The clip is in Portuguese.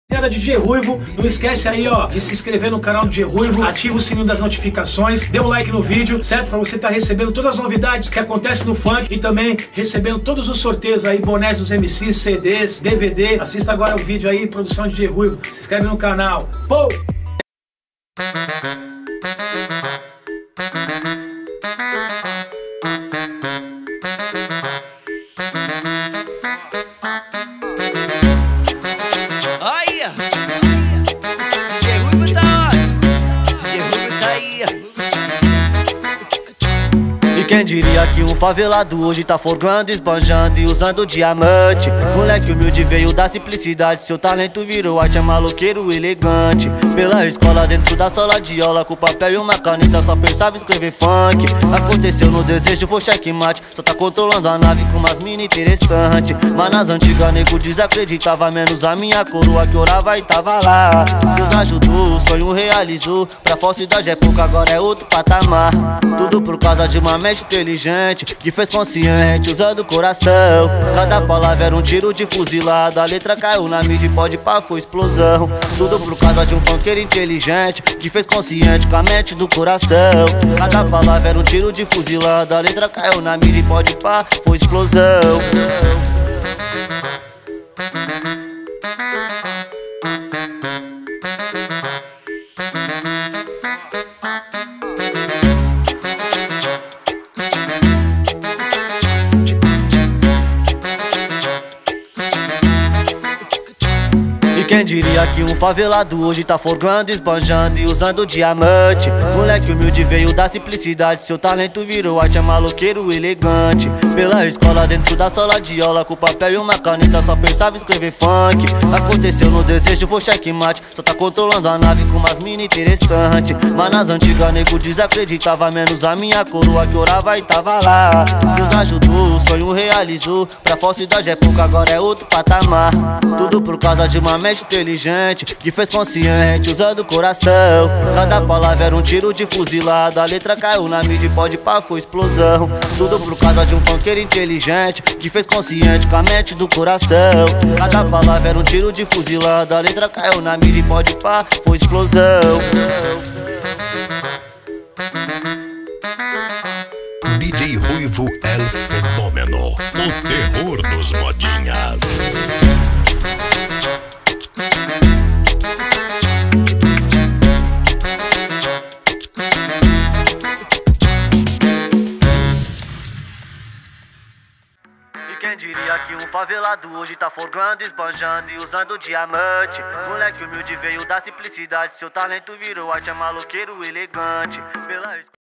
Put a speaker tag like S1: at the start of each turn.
S1: DJ Ruivo, não esquece aí, ó, de se inscrever no canal do DJ Ruivo, ativa o sininho das notificações, dê um like no vídeo, certo? Pra você estar recebendo todas as novidades que acontecem no funk e também recebendo todos os sorteios aí, bonés dos MCs, CDs, DVD. Assista agora o vídeo aí, produção de DJ Ruivo, se inscreve no canal. Pô!
S2: Quem diria que um favelado hoje tá forgando, esbanjando e usando diamante. Moleque humilde veio da simplicidade, seu talento virou arte, é maloqueiro elegante. Pela escola, dentro da sala de aula, com papel e uma caneta, só pensava em escrever funk. Aconteceu no desejo, foi checkmate, só tá controlando a nave com umas mina interessante. Mas nas antigas, nego desacreditava, menos a minha coroa que orava e tava lá. Deus ajudou, o sonho realizou, pra falsidade é pouco, agora é outro patamar. Tudo por causa de uma mente inteligente, que fez consciente, usando o coração. Cada palavra era um tiro de fuzilado, a letra caiu na mídia e pode pá, foi explosão. Tudo por causa de um funkeiro inteligente, que fez consciente com a mente do coração. Cada palavra era um tiro de fuzilado, a letra caiu na mídia e pode pá, foi explosão. Quem diria que um favelado hoje tá forgando, esbanjando e usando diamante. Moleque humilde veio da simplicidade, seu talento virou arte, é maloqueiro elegante. Pela escola, dentro da sala de aula, com papel e uma caneta, só pensava em escrever funk. Aconteceu no desejo, foi checkmate, só tá controlando a nave com umas mina interessante. Mas nas antigas, nego desacreditava, menos a minha coroa que orava e tava lá. Deus ajudou, o sonho realizou, pra falsidade é pouco, agora é outro patamar. Tudo por causa de uma mente inteligente, que fez consciente, usando o coração. Cada palavra era um tiro de fuzilado, a letra caiu na mídia e pode pá, foi explosão. Tudo por causa de um funkeiro inteligente, que fez consciente com a mente do coração. Cada palavra era um tiro de fuzilado, a letra caiu na mídia e pode pá, foi explosão.
S3: DJ Ruivo é o fenômeno, o terror dos modinhas.
S2: Quem diria que um favelado hoje tá forgando, esbanjando e usando diamante. Moleque humilde veio da simplicidade, seu talento virou arte, é maloqueiro elegante. Pela